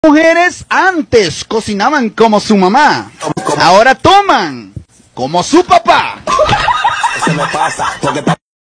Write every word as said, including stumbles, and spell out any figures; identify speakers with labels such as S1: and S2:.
S1: Mujeres antes cocinaban como su mamá, ahora toman como su papá.
S2: Eso me pasa porque